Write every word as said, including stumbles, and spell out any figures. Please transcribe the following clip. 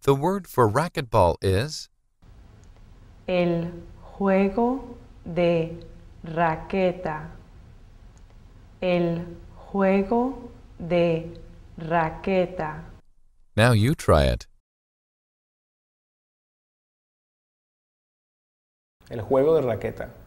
The word for racquetball is el juego de raqueta, el juego de raqueta. Now you try it. El juego de raqueta.